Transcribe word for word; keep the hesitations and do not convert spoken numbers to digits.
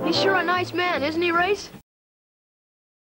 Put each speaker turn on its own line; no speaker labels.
He's sure a nice man, isn't he, Race?